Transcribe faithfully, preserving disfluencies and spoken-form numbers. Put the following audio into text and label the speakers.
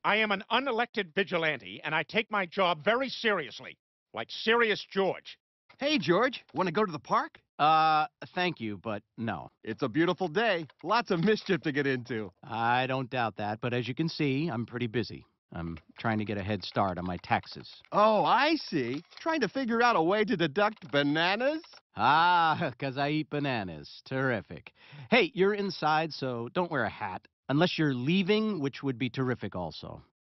Speaker 1: I am an unelected vigilante, and I take my job very seriously, like Serious George.
Speaker 2: Hey, George, want to go to the park?
Speaker 3: Uh, thank you, but no.
Speaker 2: It's a beautiful day. Lots of mischief to get into.
Speaker 3: I don't doubt that, but as you can see, I'm pretty busy. I'm trying to get a head start on my taxes.
Speaker 2: Oh, I see. Trying to figure out a way to deduct bananas?
Speaker 3: Ah, because I eat bananas. Terrific. Hey, you're inside, so don't wear a hat. Unless you're leaving, which would be terrific also.